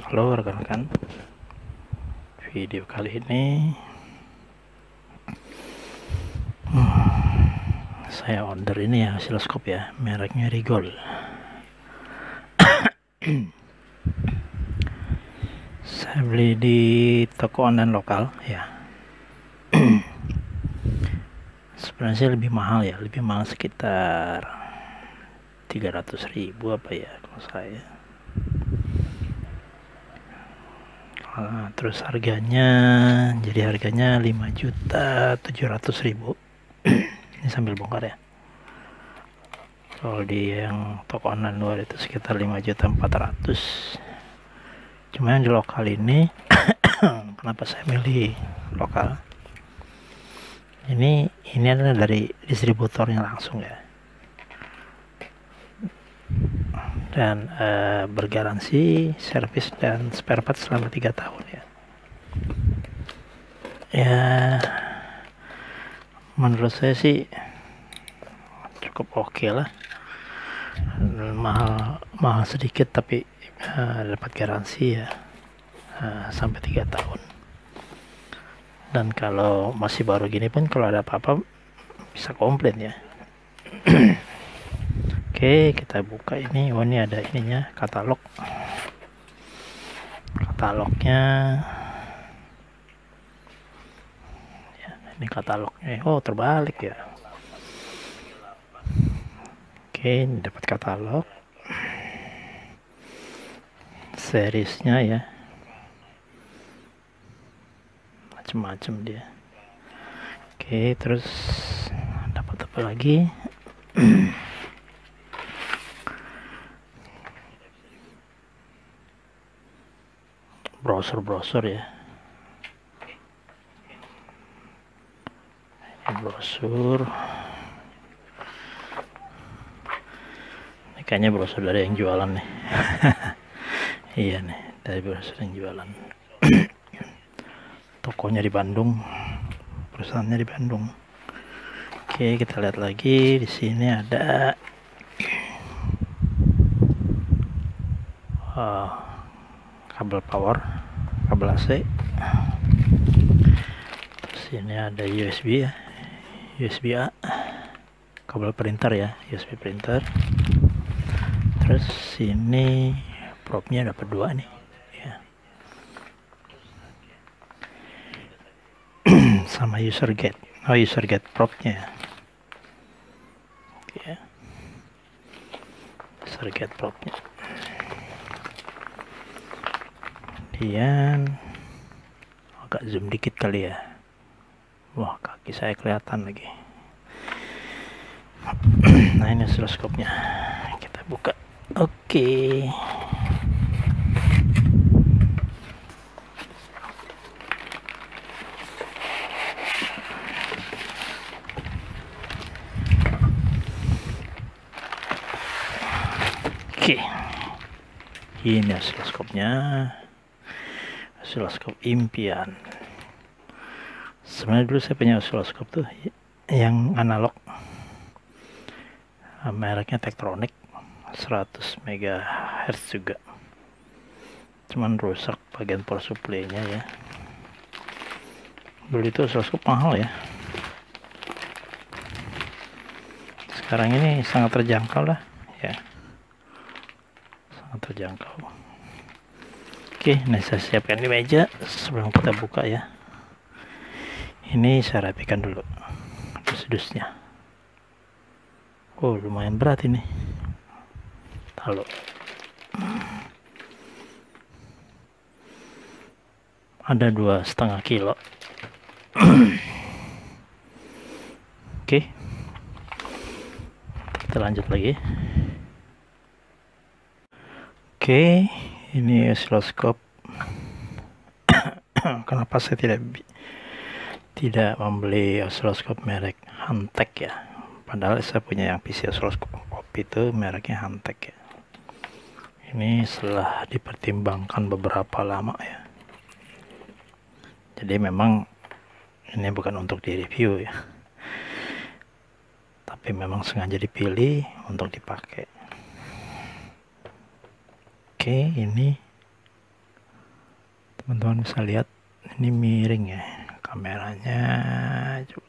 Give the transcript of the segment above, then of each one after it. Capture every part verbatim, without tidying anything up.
Halo rekan-rekan, video kali ini hmm, saya order ini ya, osiloskop ya, mereknya Rigol. Saya beli di toko online lokal ya. Sebenarnya sih lebih mahal ya, lebih mahal sekitar tiga ratus ribu apa ya kalau saya. Nah, terus harganya, jadi harganya lima juta tujuh ratus ribu. Ini sambil bongkar ya. Kalau di yang toko online luar itu sekitar lima juta empat ratus. Cuma yang di lokal ini kenapa saya milih lokal? Ini ini adalah dari distributornya langsung ya. Dan e, bergaransi servis dan spare part selama tiga tahun ya. Ya, menurut saya sih cukup oke okay lah. Mahal mahal sedikit tapi e, dapat garansi ya e, sampai tiga tahun. Dan kalau masih baru gini pun kalau ada apa-apa bisa komplain ya. Oke, kita buka ini. Oh, ini ada ininya, katalog. Katalognya. Ya, ini katalognya. Oh, terbalik ya. Oke, ini dapat katalog. Seriesnya ya. Macam-macam dia. Oke, terus dapat apa lagi? Brosur-brosur ya. Ini brosur. Ini kayaknya brosur dari yang jualan nih. Iya nih, dari brosur yang jualan. Tokonya di Bandung, perusahaannya di Bandung. Oke, kita lihat lagi. Di sini ada uh, kabel power, kabel A C. Terus ini ada U S B ya, U S B A, kabel printer ya, U S B printer. Terus sini propnya dapat dua nih ya. Sama user gate, oh user gate propnya ya, user gate propnya. Kemudian agak zoom dikit kali ya. Wah, kaki saya kelihatan lagi. Nah, ini osiloskopnya. Kita buka. Oke. Oke. Ini osiloskopnya. Osiloskop impian. Sebenarnya dulu saya punya osiloskop tuh yang analog, mereknya Tektronix, seratus megahertz juga, cuman rusak bagian power supply-nya ya. Dulu itu osiloskop mahal ya, sekarang ini sangat terjangkau lah ya, sangat terjangkau. Oke, nah saya siapkan di meja sebelum kita buka ya. Ini saya rapikan dulu dus-dusnya. Oh, lumayan berat ini. Taruh. Ada dua setengah kilo. Oke, kita lanjut lagi. Oke, ini osiloskop. Kenapa saya tidak tidak membeli osiloskop merek Hantek ya, padahal saya punya yang P C osiloskop itu mereknya Hantek ya. Ini setelah dipertimbangkan beberapa lama ya, jadi memang ini bukan untuk di review ya, tapi memang sengaja dipilih untuk dipakai. Oke, ini teman-teman bisa lihat ini miring ya kameranya. Coba.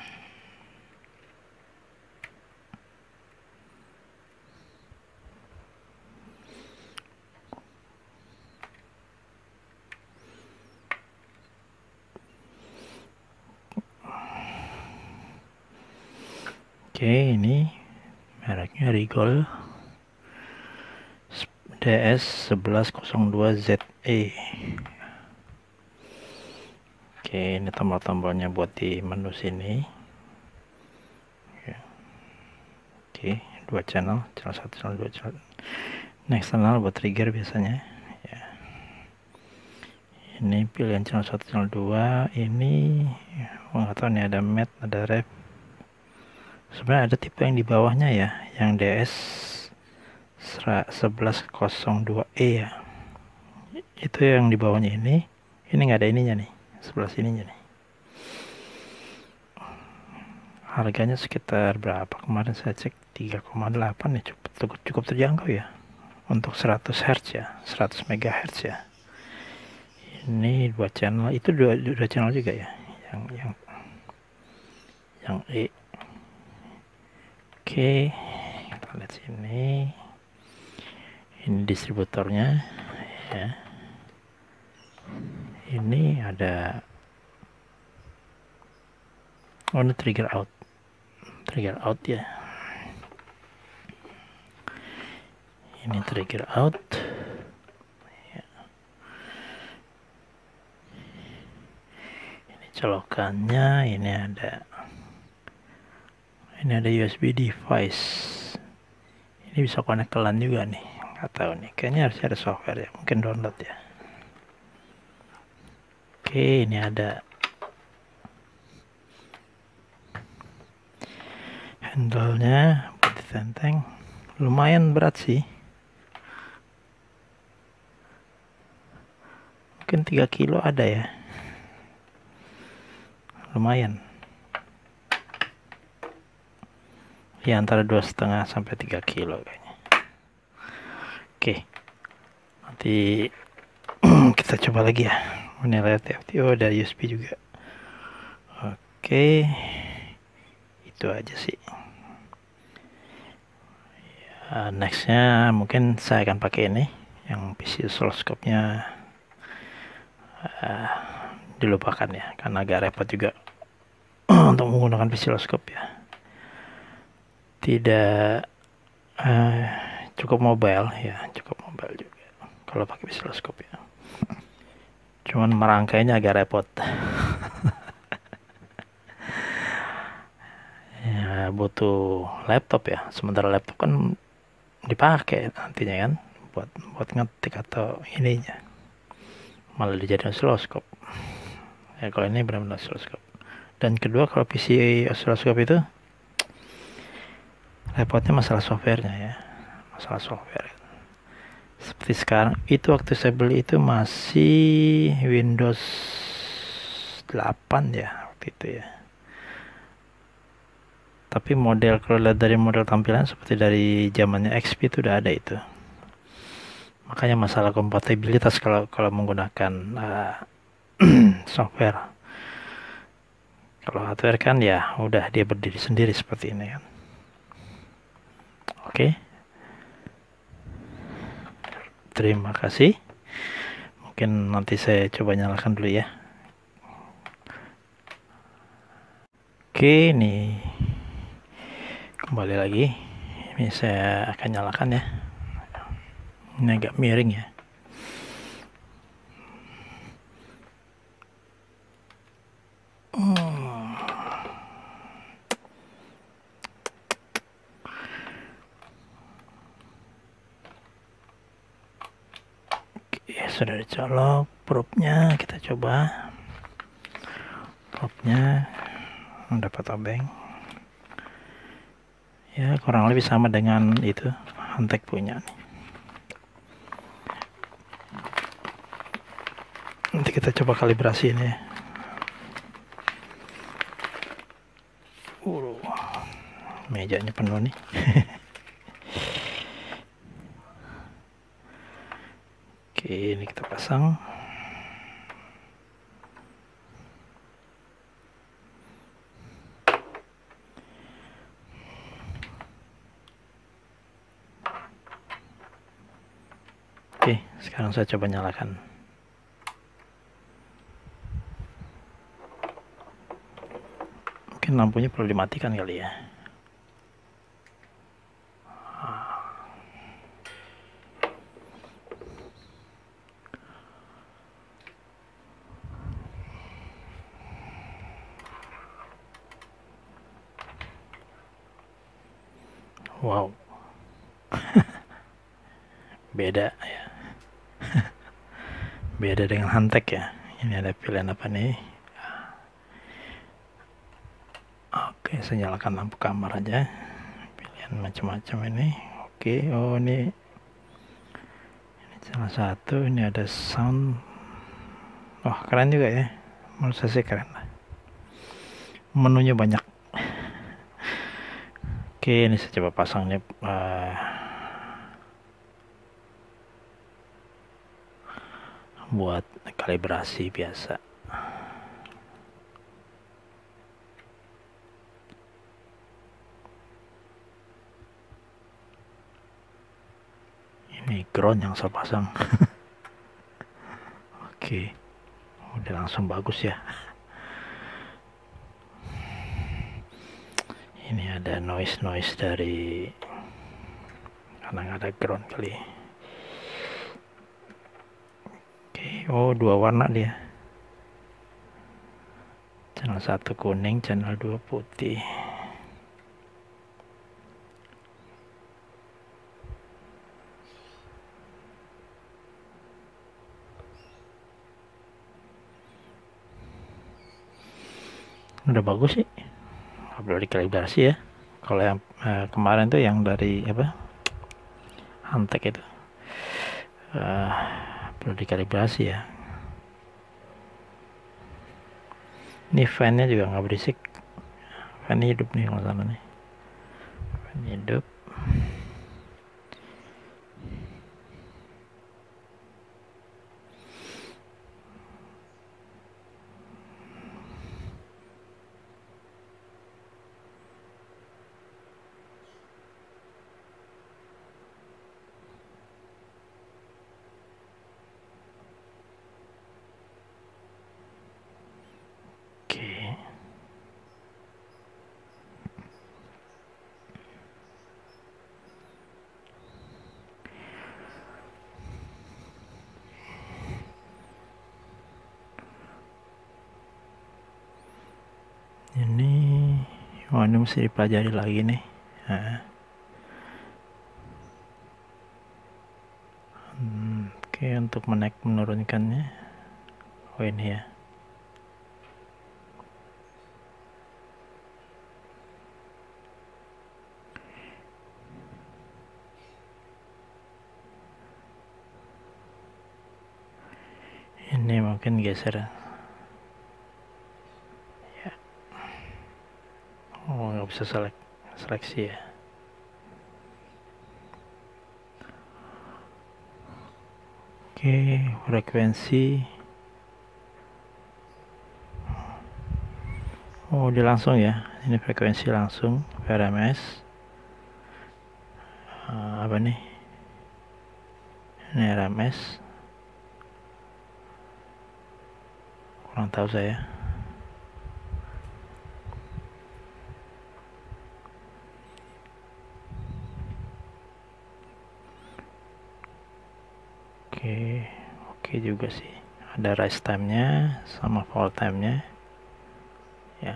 Oke, ini mereknya Rigol D S satu satu nol dua Z E. Oke, ini tombol-tombolnya buat di menu sini. Oke, dua channel, channel satu, channel dua, channel next channel buat trigger biasanya. Ya. Ini pilihan channel satu, channel dua. Ini nggak tahu nih, ada mat, ada ref. Sebenarnya ada tipe yang di bawahnya ya, yang D S satu satu nol dua E ya. Itu yang di bawahnya ini. Ini nggak ada ininya nih, sebelah sininya nih. Harganya sekitar berapa? Kemarin saya cek tiga koma delapan ya, cukup cukup terjangkau ya. Untuk seratus hertz ya, seratus megahertz ya. Ini dua channel, itu dua, dua channel juga ya. Yang yang yang E. Oke, kita lihat sini. Ini distributornya ya. Ini ada, oh ini trigger out, trigger out ya. Ini trigger out ya. Ini colokannya, ini ada ini ada U S B device. Ini bisa connect ke LAN juga nih, nggak tahu nih, kayaknya harusnya ada software ya, mungkin download ya. Oke, ini ada handle-nya buat ditenteng, lumayan berat sih, mungkin tiga kilo ada ya, lumayan ya, antara dua setengah sampai tiga kilo kayaknya. Oke, nanti kita coba lagi ya. Ini lihat T F T, oh ada U S B juga. Oke, itu aja sih ya. Nextnya mungkin saya akan pakai ini yang P C oscilloscope-nya uh, dilupakan ya, karena agak repot juga untuk menggunakan P C oscilloscope ya. Tidak uh, cukup mobile ya, cukup mobile juga kalau pakai P C oscilloscope ya. Cuman merangkainya agak repot. Ya, butuh laptop ya. Sementara laptop kan dipakai nantinya kan buat buat ngetik atau ininya. Malah dijadikan oscilloscope. Ya kalau ini benar-benar oscilloscope. Dan kedua, kalau P C oscilloscope itu repotnya masalah softwarenya ya, masalah software. Seperti sekarang, itu waktu saya beli itu masih Windows delapan ya waktu itu ya. Tapi model, kalau lihat dari model tampilan seperti dari zamannya X P itu udah ada itu. Makanya masalah kompatibilitas kalau kalau menggunakan uh, software. Kalau hardware kan ya udah dia berdiri sendiri seperti ini kan. Oke. Terima kasih. Mungkin nanti saya coba nyalakan dulu ya. Oke, ini kembali lagi. Ini saya akan nyalakan ya. Ini agak miring ya. Hmm. Oke, sudah dicolok probe-nya, kita coba. Probe-nya dapat obeng. Ya, kurang lebih sama dengan itu Hantek punya nih. Nanti kita coba kalibrasi ini. Uh, mejanya penuh nih. Oke, ini kita pasang. Oke, sekarang saya coba nyalakan. Mungkin lampunya perlu dimatikan kali ya. Wow. Beda ya. Beda dengan Hantek ya. Ini ada pilihan apa nih? Oke, saya nyalakan lampu kamar aja. Pilihan macam-macam ini. Oke, oh ini ini salah satu. Ini ada sound. Oh, keren juga ya. Menurut saya sih keren lah. Menunya banyak. Oke, ini saya coba pasang nih. Uh, buat kalibrasi biasa. Ini ground yang saya pasang. Oke, udah langsung bagus ya. Ini ada noise-noise dari karena ada ground kali. Oke, oh dua warna dia. Channel satu kuning, channel dua putih. Udah bagus sih. Perlu dikalibrasi ya. Kalau yang eh, kemarin tuh yang dari apa Hantek itu uh, perlu dikalibrasi ya. Ini fan-nya juga nggak berisik. Fan hidup nih kalau sana nih. Fan hidup. Ini oh ini mesti dipelajari lagi nih. Nah. Hmm, oke, untuk menaik menurunkannya. Oh ini ya. Ini mungkin geser. Ya. Oh nggak bisa selek seleksi ya. Oke, frekuensi. Oh, dia langsung ya. Ini frekuensi langsung V R M S. Uh, apa nih? Ini R M S. Kurang tahu saya. Oke, oke juga sih. Ada rise time-nya sama fall time-nya. Ya.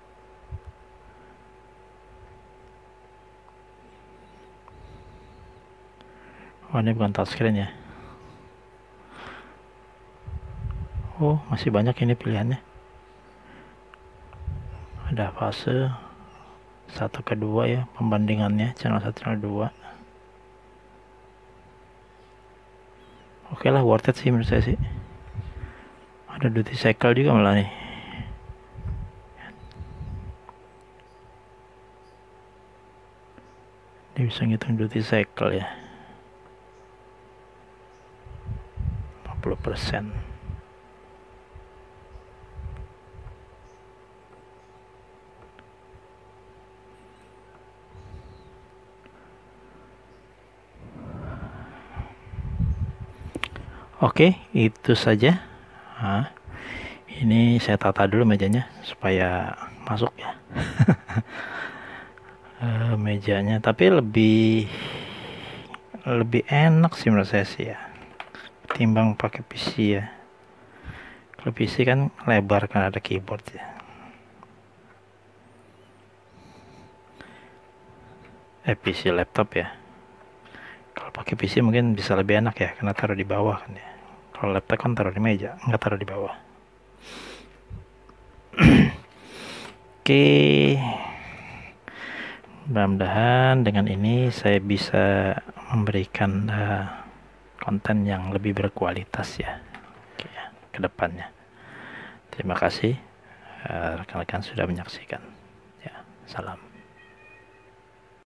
Oh, ini bukan touchscreen ya. Oh, masih banyak ini pilihannya. Ada fase satu ke dua ya, pembandingannya channel satu channel dua. Oke lah, worth it sih menurut saya sih. Ada duty cycle juga malah nih. Dia bisa ngitung duty cycle ya. empat puluh persen. Oke, itu saja. Nah, ini saya tata dulu mejanya supaya masuk ya. uh, mejanya, tapi lebih lebih enak sih menurut saya sih ya, ketimbang pakai P C ya. Kalau P C kan lebar kan ada keyboard ya. Eh P C laptop ya. Kalau pakai P C mungkin bisa lebih enak ya, karena taruh di bawah kan ya. Kalau laptop kan taruh di meja, nggak taruh di bawah. Oke, mudah-mudahan dengan ini saya bisa memberikan uh, konten yang lebih berkualitas ya, oke, ya ke depannya. Terima kasih uh, rekan-rekan sudah menyaksikan ya. Salam.